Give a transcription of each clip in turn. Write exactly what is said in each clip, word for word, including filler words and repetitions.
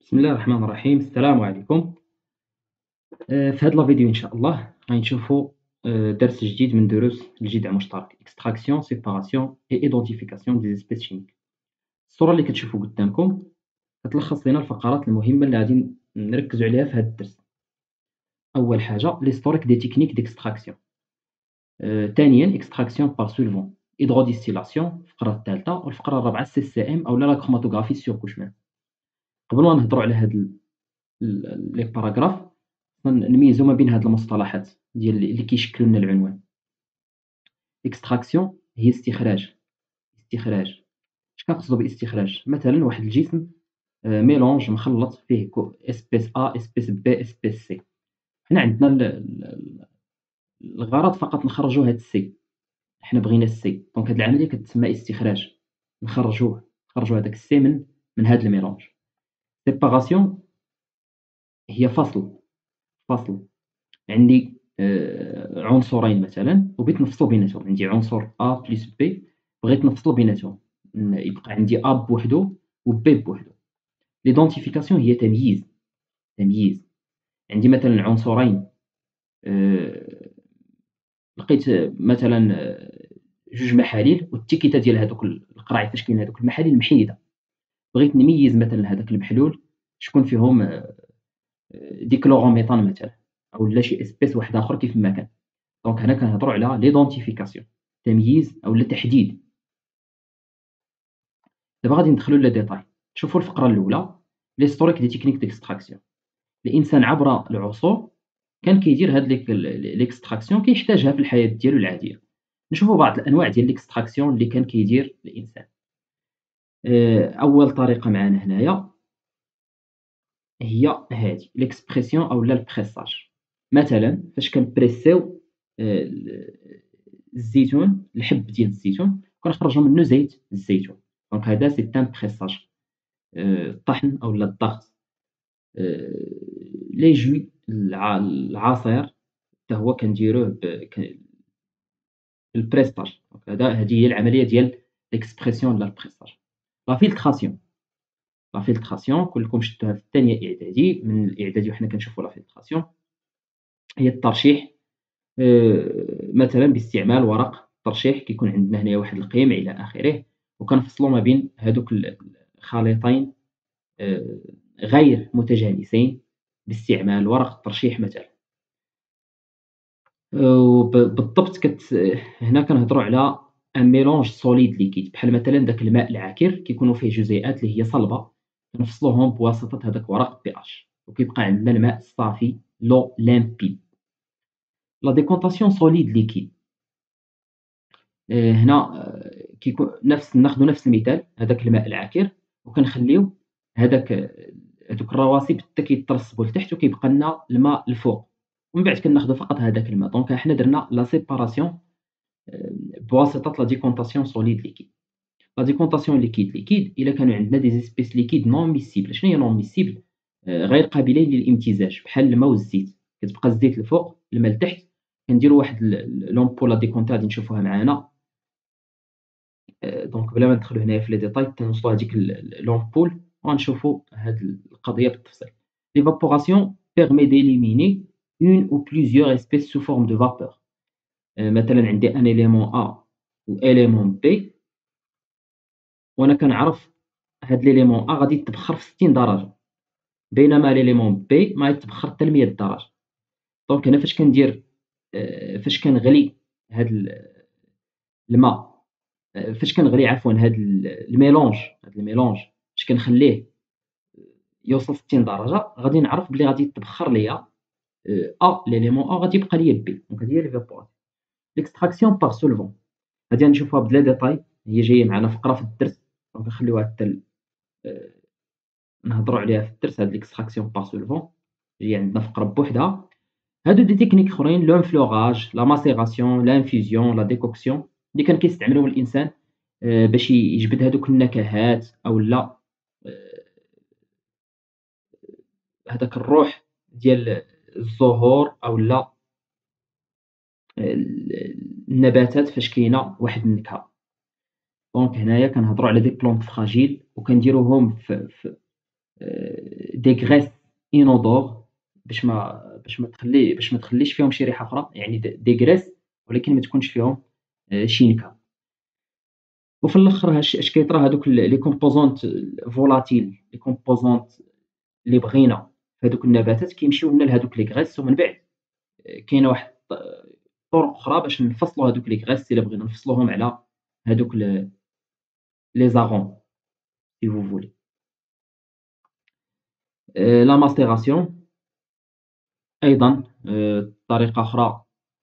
بسم الله الرحمن الرحيم، السلام عليكم. آه، في هذا الفيديو إن شاء الله غادي نشوفوا آه، درس جديد من دروس الجذع المشترك extraction séparation et identification des espèces chimiques. الصورة اللي كتشوفوا قدامكم كتلخص لنا الفقرات المهمة اللي غادي نركزوا عليها في هذا الدرس. أول حاجة l'historique des techniques d'extraction. آه، ثانيا extraction par solvant hydrodistillation الفقرة الثالثة، والفقرة الرابعة سي سي ام أو لا chromatography sur couche. قبل ما نهضروا على هاد لي باراغراف نميزوا ما بين هاد المصطلحات ديال اللي كيشكلوا لنا العنوان. اكستراكسيون هي استخراج. استخراج اش كنقصدوا باستخراج؟ مثلا واحد الجسم آه، ميلونج مخلط فيه اسبيس ا اسبيس بي اسبيس سي. حنا عندنا ال- ال- الغرض فقط نخرجوا هاد السي. حنا بغينا السي، دونك هاد العمليه كتسمى استخراج. نخرجوه نخرجوا هذاك السي من من هاد الميلونج. سيباراسيون هي فصل. فصل عندي آه، عنصرين مثلا وبغيت نفصل بيناتهم، عندي عنصر A بلس B بغيت نفصل بيناتهم، ن- يبقى عندي A بوحدو و B بوحدو. ليدونتيفيكاسيون هي تمييز. تمييز عندي مثلا عنصرين، آه، لقيت آه، مثلا آه، جوج محاليل والتيكيتا ديال هذوك القراعي فاش كاين هذوك المحاليل محيده. بغيت نميز مثلا هذاك المحلول شكون فيهم آه، ديكلوروميثان مثلا، او لا شي اسبيس واحد اخر كيف ما كان. دونك هنا كنهضروا على ليدونتيفيكاسيون، تمييز أو التحديد. دابا غادي ندخلوا لي ديتاي. شوفوا الفقرة الأولى ليستوريك دي تكنيك ديكستراكسيون. الإنسان عبر العصور كان كيدير هاد ليك ليكستراكسيون، كيحتاجها في الحياة ديالو العادية. نشوفوا بعض الأنواع ديال ليكستراكسيون اللي كان كيدير الإنسان. آه، أول طريقة معانا هنايا هي هادي ليكسبرسيون أولا البريساج. مثلا فاش كنبريسيو آه، الزيتون، الحب ديال الزيتون كنخرجوا منه زيت الزيتون. دونك هذا سي ان بريساج. الطحن اولا الضغط. آه، لي جوي الع- العصير حتى هو كنديروه ب- ك- بالبريساج. دونك هذا هذه هي العمليه ديال ليكسبرسيون ولا البريساج. لا فيلتراسيون. لا فيلتراسيون كلكم شفتوها في الثانيه اعدادي. من الاعدادي وحنا كنشوفوا لا فيلتراسيون هي الترشيح، آه، مثلا باستعمال ورق ترشيح كيكون عندنا هنايا واحد القيم الى اخره، وكنفصلوا ما بين هذوك الخليطين آه، غير متجانسين باستعمال ورق الترشيح مثلا. آه، وب- بالضبط كت... هنا كنهضروا على ان ميلونج سوليد ليكيد، بحال مثلا داك الماء العاكر كيكونوا فيه جزيئات اللي هي صلبه، كنفصلوهم بواسطه هذاك ورق بي اش وكيبقى عندنا الماء الصافي لو لامبيد. لا ديكونطاسيون سوليد ليكيد. آه، هنا آه، كيكون نفس ناخذ نفس المثال هذاك الماء العاكر وكنخليو هذاك آه، هذوك الرواسب حتى كيترسبوا لتحت وكيبقى لنا الماء الفوق، ومن بعد كناخذوا فقط هذاك الماء. دونك حنا درنا لا سيباراسيون بواسطه لا ديكونطاسيون سوليد ليكيد. لا ديكونطاسيون ليكيد ليكيد الا كانوا عندنا دي زيسبيس ليكيد نون ميسيبل. شنو هي نون ميسيبل؟ آه، غير قابلين للامتزاج، بحال الماء والزيت. كتبقى الزيت الفوق الماء لتحت، كنديروا واحد لومبول لا ديكونتي غادي نشوفوها معانا. دونك بلا ما ندخلوا هنايا في لي ديتاي تنوصلوا هذيك لومبول وغنشوفوا هاد القضيه بالتفصيل. ليفابوراسيون بيرمي ديليميني اون او بليزيور espèces sous forme de vapeur. آه، مثلا عندي ان اليمون ا و اليمون بي، وانا كنعرف هاد ليليمون ا غادي يتبخر في ستين درجه، بينما ليليمون بي ما يتبخر حتى ل مية درجه. دونك هنا فاش كندير آه، فاش كنغلي هاد ال- الماء، آه، فاش كنغلي عفوا هاد ال- الميلونج، هاد الميلونج فاش كنخليه يوصل ستين درجة غادي نعرف بلي غادي يتبخر ليا أ ليليمون أ غادي يبقى ليا بي. دونك هذه هي ليفابوراسيون. ليكستراكسيون باغ سولفون غادي نشوفوها بلا ديتاي، هي جاية معنا فقرة في الدرس، دونك نخليوها حتى آه، نهضروا عليها في الدرس. هاد ليكستراكسيون باغ سولفون هي عندنا فقرة بوحدها. هادو دي تكنيك اخرين لونفلوغاج، لا ماسيغاسيون، لانفيزيون، لا ديكوكسيون اللي كان كيستعملوهم الانسان آه، باش يجبد هادوك النكهات او لا آه، هذاك الروح ديال الزهور او لا النباتات فاش كاينه واحد النكهه. دونك هنايا كنهضروا على دي بلونط فراجيل وكنديروهم في, في دي غريس انودور باش ما باش ما تخلي باش ما تخليش فيهم شي ريحة أخرى، يعني د دي غريس ولكن ما تكونش فيهم آآ شي نكهة. وفي الآخر اش اش كيطرا هادوك ال لي كومبوزونط فولاتيل، لي كومبوزونط اللي بغينا في هادوك النباتات كيمشيو لنا لهادوك لي غريس، ومن بعد كاينة واحد طرق أخرى باش نفصلوا هادوك لي غريس إلا بغينا نفصلوهم على هادوك ل les arômes si vous voulez. آآ la macération أيضًا آآ طريقة أخرى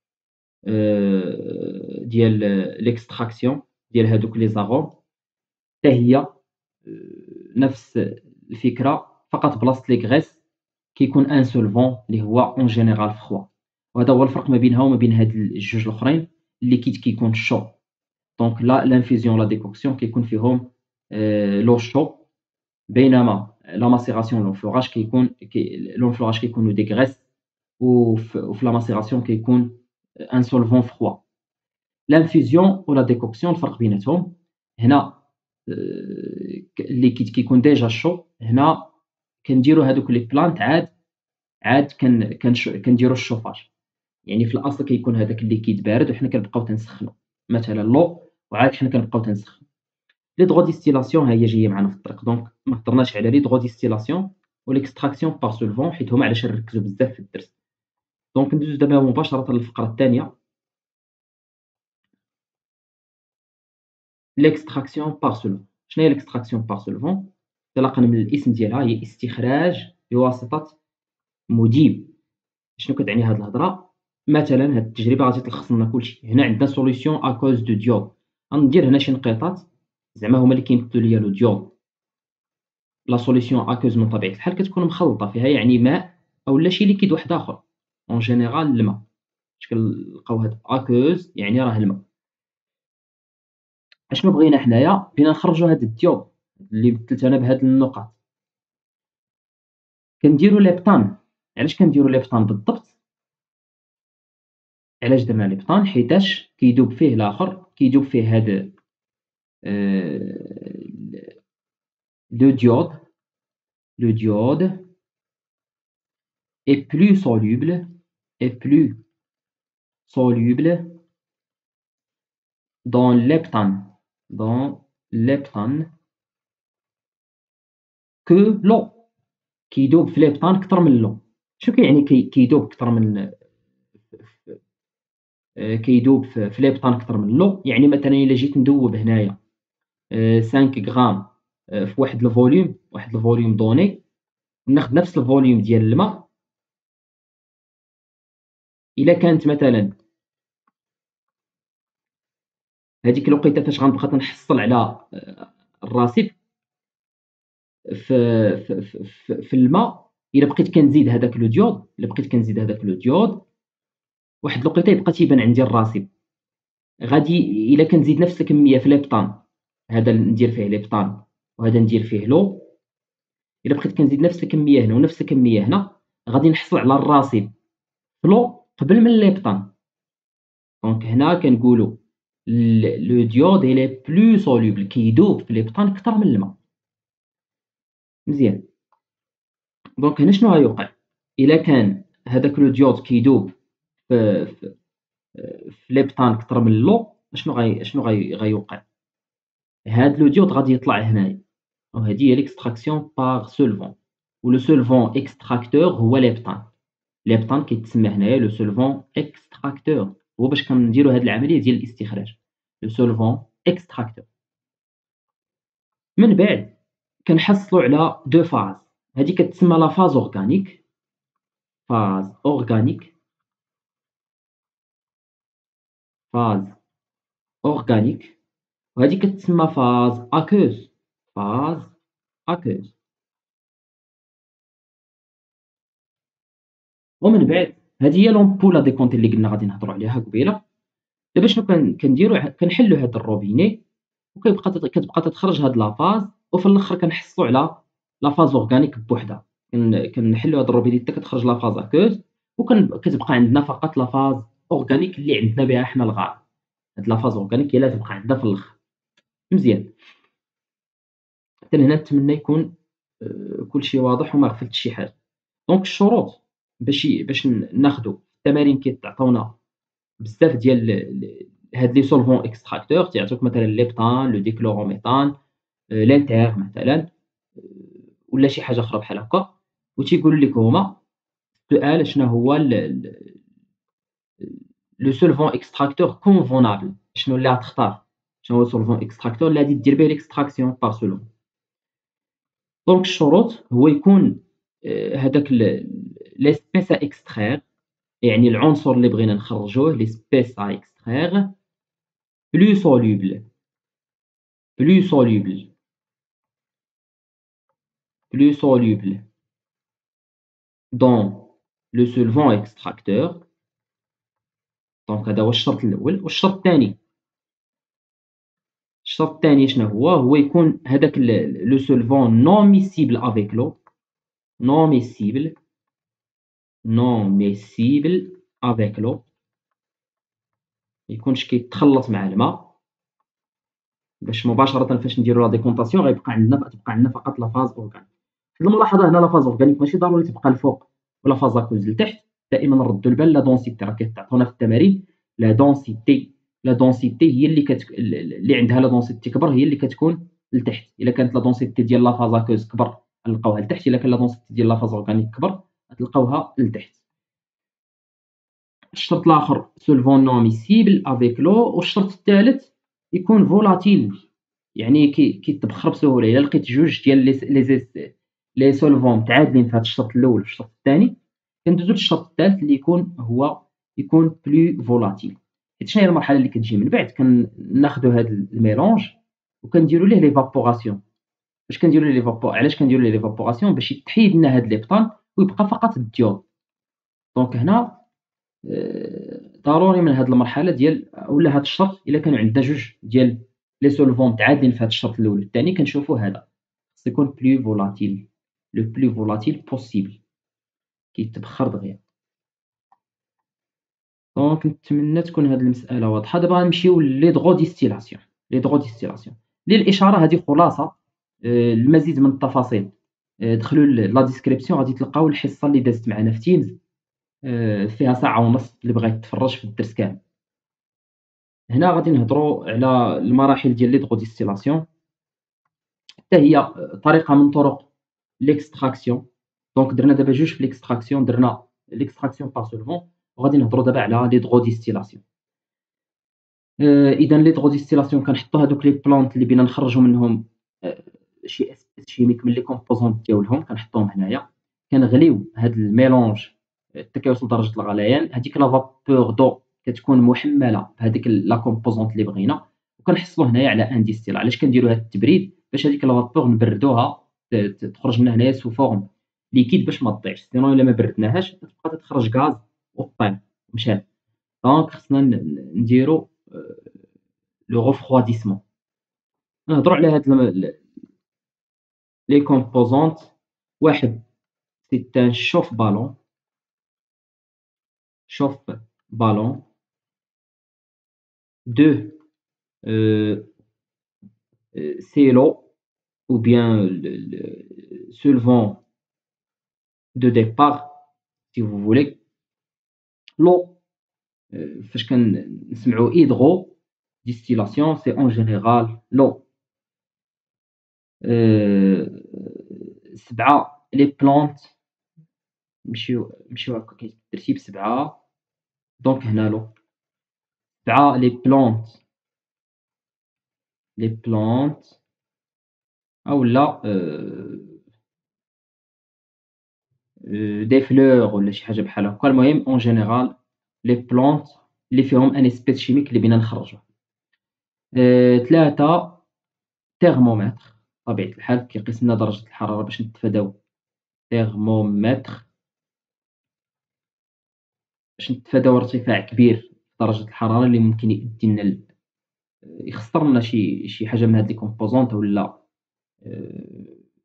آآ ديال l'extraction ديال هادوك les arômes حتى هي آآ نفس الفكرة، فقط بلاصة les graisses كيكون un solvant اللي هو en général froid، وهذا هو الفرق ما بينها وما بين هاد الجوج الآخرين. الliquide كيكون chaud، دونك لا l'infusion لا décoction كيكون فيهم آآ l'eau chaud، بينما la macération l'enfleurage كيكون كي l'enfleurage كيكونوا des graisses، وف وفي la macération كيكون un solvant froid. l'infusion و la décoction الفرق بيناتهم هنا آآ ك الliquide كيكون déjà chaud، هنا كنديرو هادوك les plantes عاد عاد كن كنش كنديرو الشوفاج، يعني في الأصل كيكون هداك الliquide بارد وحنا كنبقاو تنسخنو، مثلًا l'eau وعاد حنا كنبقاو تنسخنو. l'hydrodistillation ها هي جاية معانا في الطريق، دونك ما هضرناش على l'hydrodistillation و l'extraction par solvant حيت هما علاش نركزو بزاف في الدرس. دونك ندوزو دابا مباشرة للفقرة الثانية l'extraction par solvant. شناهي l'extraction par solvant؟ انطلاقًا من الاسم ديالها هي استخراج بواسطة مذيب. شنو كتعني هاد الهضرة؟ مثلًا هاد التجربة غادي تلخص لنا كلشي، هنا عندنا solution à cause de diode، غندير هنا شي نقيطات زعما هما اللي كيمثلوا ليا le diode. لا solution aqueuse من طبيعة الحال كتكون مخلطة فيها يعني ماء أولا شي liquide واحد آخر en général الما، فاش كنلقاو هاد aqueuse يعني راه الما. أشنو بغينا حنايا؟ بغينا نخرجوا هاد الديود اللي مثلت أنا بهاد النقط، كنديرو ليبطان. علاش كنديرو ليبطان بالضبط؟ علاش درنا ليبطان؟ حيتاش كيدوب فيه الآخر، كيدوب فيه هاد آآ le diode le diode est plus soluble est plus soluble dans l'heptane dans l'heptane que l'eau. كيدوب في الهبطان كتر من l'eau. شنو كيعني كي كيدوب كتر من آآ كيدوب في في الهبطان كتر من l'eau؟ يعني مثلًا إلا جيت ندوب هنايا آآ خمسة غرام آآ في واحد الفوليوم واحد الفوليوم دوني، وناخد نفس الفوليوم ديال الماء، إلا كانت مثلًا هاديك الوقيتة فاش غنبقى تنحصل على آآ الراسب في في في في في الماء، إلا بقيت كنزيد هداك le diode إلا بقيت كنزيد هداك le diode واحد الوقيتة يبقى تيبان عندي الراسب. غادي إلا كنزيد نفس الكمية في الهبطان، هذا ندير فيه الهبطان وهذا ندير فيه l'eau، إلا بقيت كنزيد نفس الكمية هنا ونفس الكمية هنا، غادي نحصل على الراسب في l'eau قبل من الهبطان. دونك هنا كنقولوا ل le diode il est plus soluble كيدوب في الهبطان كتر من الماء. مزيان. دونك هنا شنو غيوقع؟ إلا كان هذاك le diode كيدوب في في في الهبطان كتر من l'eau، شنو غي شنو غي غيوقع؟ هاد le diode غادي يطلع هنايا، وهادي هي l'extraction par solvant، و le solvant extracteur هو الهبطان. الهبطان كيتسمى هنايا le solvant extracteur، هو باش كنديرو هاد العملية ديال الاستخراج le solvant extracteur. من بعد كنحصلوا على deux phases، هادي كتسمى la phase organique phase organique phase organique، وهادي كتسمى phase aqueuse phase aqueuse. ومن بعد هادي هي لومبول ا ديكونتي اللي قلنا غادي نهضروا عليها قبيله. دابا شنو كن كنديرو كنحلوا هاد الروبيني وكيبقى تت كتبقى تتخرج هاد لافاز، وفي الآخر كنحصلوا على لافاز أورغانيك بوحدها. كن كنحلوا هاد الروبيني حتى كتخرج لافاز أكوز، وكن كتبقى عندنا فقط لافاز أورغانيك اللي عندنا بها حنا الغرض. هاد لافاز أورغانيك هي اللي تبقى عندنا في الآخر. مزيان. حتى لهنا نتمنى يكون آآ كلشي واضح وما غفلتش شي حاجة. دونك الشروط باش ي باش ن ناخدو التمارين كيتعطيونا بزاف ديال ل هاد لي solvants extracteurs تيعطيوك مثلًا ليبتان، لو ديكلوروميثان، آآ l'éther مثلًا، آآ ولا شي حاجة أخرى بحال هاكا، وتيقولوا لك هُما سؤال شنو هو ال ال le solvant extracteur convenable، شنو اللي غتختار، شنو هو solvant extracteur اللي غادي دير به l'extraction par solvant. دونك الشروط هو يكون آآ هاداك ال l'espèce à extraire، يعني العنصر اللي بغينا نخرّجوه l'espèce à extraire plus soluble plus soluble plus soluble dans le solvant extracteur. دونك هذا هو الشرط الأول. والشرط الثاني، الشرط الثاني شنو هو؟ هو يكون هذاك ال le solvant non miscible avec l'eau non miscible non miscible avec l'eau، ما يكونش كيتخلّط مع الماء، باش مباشرةً فاش نديرو لا ديكونطاسيون غيبقى عندنا تبقى عندنا فقط لا فاز أورغانيك. واحد الملاحظة هنا، لا فاز أورغانيك ماشي ضروري تبقى الفوق ولا فاز أكوز لتحت، دائمًا نردّو البال لا دونسيتي، راه كيتعطونا في التمارين لا دونسيتي، لا دونسيتي هي اللي كت ال ال اللي عندها لا دونسيتي كبر هي اللي كتكون لتحت. إلا كانت لا دونسيتي ديال لا فاز أكوز كبر غنلقاوها لتحت، إلا كان لا دونسيتي ديال لا فاز أورغانيك كبر غتلقاوها لتحت. الشرط الآخر solvant non miscible avec l'eau. والشرط الثالث يكون volatile، يعني كي كيتبخر بسهولة. إلا لقيت جوج ديال لي س لي زيس لي solvants متعادلين في هاد الشرط الأول وفي الشرط الثاني، كندوزو للشرط الثالث اللي يكون هو يكون plus volatile. حيت شناهي المرحلة اللي كتجي من بعد؟ كناخدو هاد الميلونج وكنديرو ليه l'évaporation. فاش كنديرو ليه l'évapo علاش كنديرو ليه l'évaporation؟ باش يتحيد لنا هاد ليبطان ويبقى فقط الديود. دونك هنا آآ ضروري من هاد المرحلة ديال ولا هاد الشرط، إلا كانوا عندنا جوج ديال لي solvants متعادلين في هاد الشرط الأول والثاني كنشوفو هذا خصو يكون plus volatile le plus volatile possible، كيتبخر دغيا. دونك نتمنى تكون هاد المسألة واضحة. دابا غنمشيو للهيدروديستيلاسيون. الهيدروديستيلاسيون للإشارة هذه خلاصة. آآ المزيد من التفاصيل آآ دخلوا ل la description غادي تلقاو الحصة اللي دازت معنا في Teams، آآ فيها ساعة ونص اللي بغا يتفرج في الدرس كامل. هنا غادي نهضروا على المراحل ديال ليدغوديستيلاسيون، حتى هي طريقة من طرق ليكستراكسيون. دونك درنا دابا جوج في ليكستراكسيون، درنا ليكستراكسيون بار سولفون، وغادي نهضروا دابا على ليدغوديستيلاسيون. آآ إذا ليدغوديستيلاسيون كنحطوا هادوك لي بلونط اللي بغينا نخرجوا منهم آآ شي اسبيس شيميك من لي كومبوزونط ديالهم كنحطوهم هنايا، كنغليو هاد الميلونج حتى كيوصل لدرجة الغليان. هاديك لا فابور دو كتكون محملة بهاديك لا كومبوزونط اللي بغينا، وكنحصلو هنايا على ان ديستيل. علاش كنديرو هاد التبريد؟ باش هاديك لا فابور نبردوها ت ت تخرج لنا هنايا سو فورم ليكيد باش ما تضيعش، سينون إلا ما بردناهاش كتبقى تخرج غاز وطيب مشات. دونك خصنا ن نديرو آآ لو غوفخواديسمون. نهضروا على هاد ال لي كومبوزونط. واحد سي ان شوف بالون شوف بالون. deux heu heu c'est l'eau ou bien le le solvant de départ si vous voulez. l'eau heu فاش كنسمعوا hydro distillation c'est en général l'eau. heu سبعة les plantes نمشيو نمشيو هكا كاين الترتيب سبعة. دونك هنا l'eau سبعة les plantes les plantes أولا آآ آآ des fleurs ولا شي حاجة بحال هاكا. المهم en général les plantes اللي فيهم un espèce chimique اللي بغينا نخرّجوه. آآ ثلاثة thermomètre بطبيعة الحال كيقيس لنا درجة الحرارة باش نتفاداو thermomètre باش نتفاداو ارتفاع كبير في درجة الحرارة اللي ممكن يؤدي لنا ل يخسر لنا شي شي حاجة من هاد les composantes ولا آآ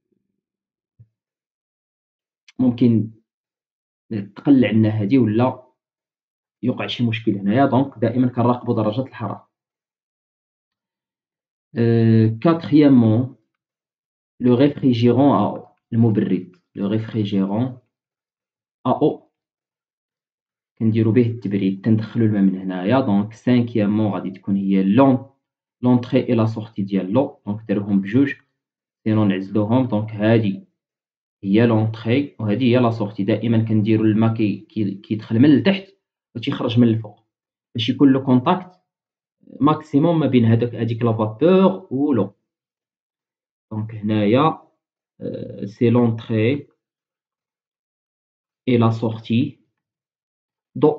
ممكن تقلّع لنا هادي ولا يوقع شي مشكل هنايا. دونك دائمًا كنراقبوا درجة الحرارة. Heu, quatrièmement le réfrigérant à eau. المبرد لو ريفريجيرون ا او كنديرو به التبريد، كندخلو الماء من هنايا. دونك سانكيامون غادي تكون هي لون لونطخي اي لا سورتي ديال لو، دونك ديروهم بجوج سينو نعزلوهم. دونك هادي هي لونطخي وهادي هي لا سورتي. دائما كنديرو الماء كي كي كيدخل من التحت و تيخرج من الفوق باش يكون لو كونتاكت ماكسيموم ما بين هاداك هاديك لا فابور و لو. دونك هنايا سي لونطخي اي لا سورتي دو.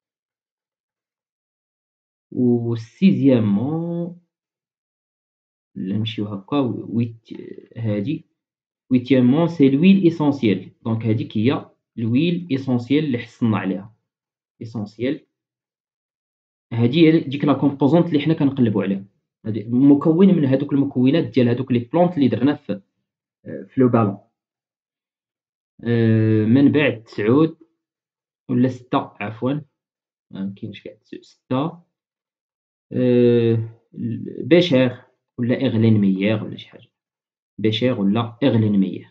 و سيزيامون نمشيو هاكا ويت هادي huitièmement c'est l'huile essentielle. دونك هاديك هي l'huile essentielle اللي حصلنا عليها. essentielle هادي هي ديك لا كومبوزونط اللي حنا كنقلبوا عليها. هادي مكون من هادوك المكونات ديال هادوك لي بلونط اللي درنا في في لو بالون. آآ من بعد تسعود ولا ستة عفوا، ما كاينش كاع ستة. آآ بيشير ولا إغلين ميير ولا شي حاجة، بيشير ولا إغلين ميير.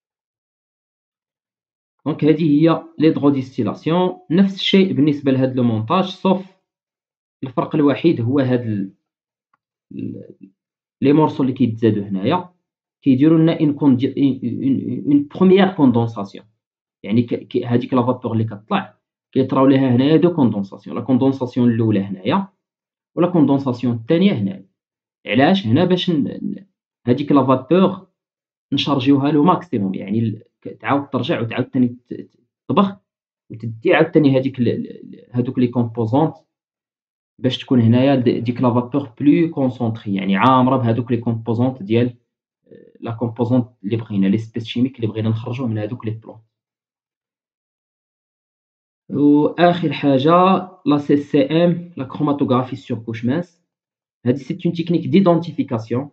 دونك هادي هي ليدغوديستيلاسيون. نفس الشيء بالنسبة لهاد لو مونتاج، سوف الفرق الوحيد هو هاد ال ال لي مورسو اللي كيتزادو هنايا كيديروا لنا اون كوندي اون اون بروميير كوندونساسيون. يعني ك ك هاديك لا فابور اللي كطلع كيطراو ليها هنايا دو كوندونساسيون، لا كوندونساسيون الأولى هنايا ولا كوندونساسيون الثانية هنايا. علاش؟ هنا باش ن هاديك لا فابور نشارجيوها لو ماكسيموم، يعني ال تعاود ترجع وتعاود تاني ت تطبخ وتدي عاوتاني هاديك ال ال هادوك لي كومبوزونط باش تكون هنايا د ديك لا فابور بلو كونسونطري، يعني عامرة بهادوك لي كومبوزونط ديال لا كومبوزونط اللي بغينا، لي سبيس شيميك اللي بغينا نخرجوه من هادوك لي بلون. وآخر حاجة لا سي سي ام لا كروماتوغرافي سور كوش مانس. هادي سي اون تكنيك ديدونتيفيكاسيون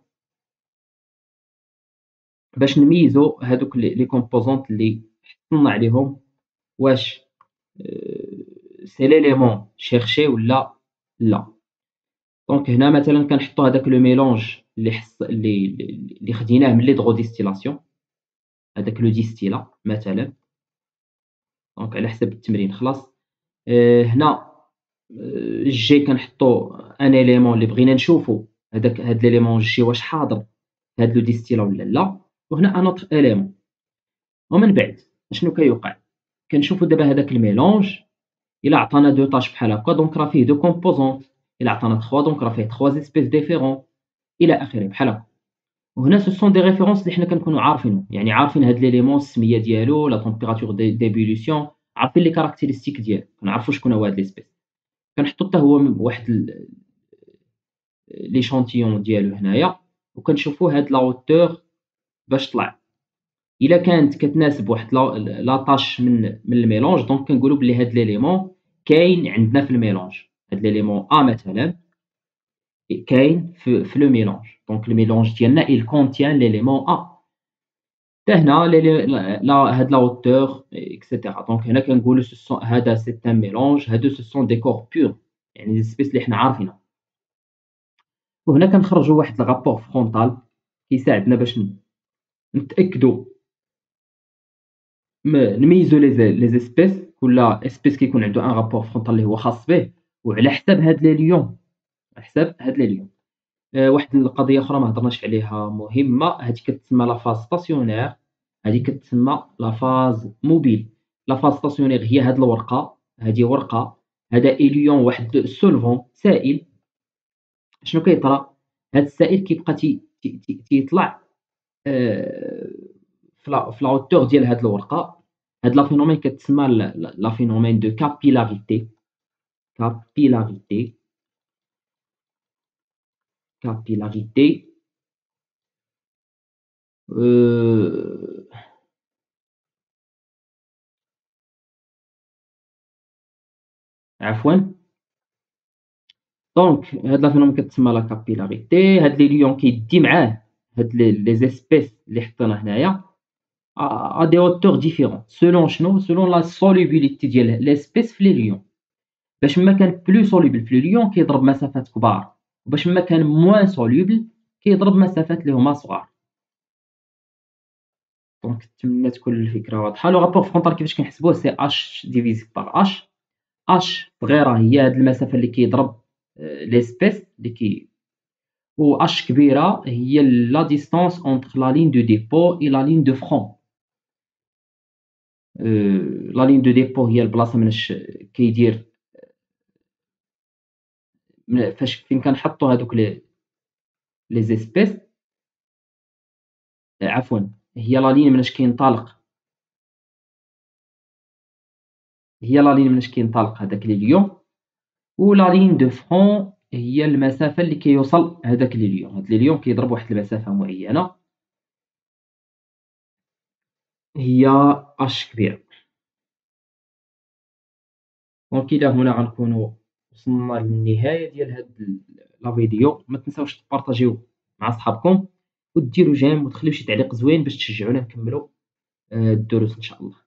باش نميزو هادوك لي لي كومبوزونط اللي حصلنا عليهم واش سي ليليمون شيرشي ولا لا. دونك هنا مثلا كنحطو هداك لو ميلونج اللي حص اللي اللي خديناه من ليدغوديستيلاسيون، هداك لو ديستيلا مثلا. دونك على حسب التمرين خلاص. آآ هنا الجي كنحطو ان إيليمون اللي بغينا نشوفو هداك هاد ليليمون الجي واش حاضر في هاد لو ديستيلا ولا لا، وهنا ان اوتر إيليمون. ومن بعد أشنو كيوقع؟ كنشوفو دابا هداك الميلونج إلا عطانا دو طاش بحال هاكا دونك راه فيه دو كومبوزونط، إلا عطانا تخوا دونك راه فيه تخوا زيسبيس ديفيرون إلى آخره بحال هاكا. وهنا سو سون دي ريفيرونس اللي حنا كنكونوا عارفينهم، يعني عارفين هاد ليليمون السمية ديالو، لا تمبيراتور دي ديبوليسيون، عارفين لي كاركتيرستيك ديالو، كنعرفوا شكون هو هاد ليسبيس. كنحطو حتى هو م واحد ل ليشانتيون ديالو هنايا وكنشوفو هاد لا هوتور باش طلع. إلا كانت كتناسب واحد لا لا طاش من من الميلونج دونك كنقولو بلي هاد ليليمون كاين عندنا في الميلونج. هاد ليليمون A مثلا كاين في في لو ميلونج، دونك الميلونج ديالنا il contient l'élément A. حتى هنا لي لي لا هاد لا هوتور إكسيتيرا. دونك هنا كنقولو سو سون هذا سي ان ميلونج، هادو سو سون دي كور بور، يعني دي سبيس اللي حنا عارفينهم. وهنا كنخرجو واحد الرابور فرونطال كيساعدنا باش نتأكدو م نميزو لي ز لي زيسبيس، كل اسبيس كيكون عنده ان رابور فرونطال اللي هو خاص به، وعلى حساب هاد لي ليون، على حساب هاد لي ليون. آآ واحد القضية أخرى ما هضرناش عليها مهمة، هادي كتسمى لا فاز ستاسيونير، هادي كتسمى لا فاز موبيل. لا فاز ستاسيونير هي هاد الورقة، هادي ورقة، هذا إليون واحد السولفون سائل. شنو كيطرا؟ هاد السائل كيبقى تي تي تي تيطلع آآ في لا في لا هوتور ديال هاد الورقة. هاد لا فينومين كتسمى ل ل لا فينومين دو كابيلاريتي، كابيلاريتي، كابيلاريتي. آآ عفوًا. دونك هاد لا فينومين كتسمى لا كابيلاريتي. هاد لي ليون كيدي معاه هاد لي لي زيسبيس اللي حطينا هنايا à à des hauteurs différentes selon شنو selon la solubilité ديال l'espèce في لي ليون. باش ما كان plus soluble في لي ليون كيضرب مسافات كبار، وباش ما كان moins soluble كيضرب مسافات اللي هما صغار. دونك نتمنى تكون الفكرة واضحة. لو رابور فرونتال كيفاش كنحسبوه سي H ديفيزي بار H. H صغيرة هي هاد المسافة اللي كيضرب ليسبيس اللي كي، و H كبيرة هي لا ديستونس اونتر لا لين دو ديبو et la ligne de front. euh, لا لين دو ديبو هي البلاصة مناش كيدير من- فاش فين كنحطو هادوك لي لي زيسبيس. عفوا، هي لا لين مناش كينطلق، هي لا لين مناش كينطلق هداك لي ليون، و لا لين دو فرون هي المسافة اللي كيوصل هداك لي ليون. هاد لي ليون كيضرب واحد المسافة معينة هي اش كبيرة. دونك إلى هنا غنكونو وصلنا للنهاية ديال هاد ال- لا فيديو. ما تنساوش تبارطاجيو مع صحابكم، وديروا جيم، وتخليو شي تعليق زوين باش تشجعونا نكملوا آه، الدروس ان شاء الله.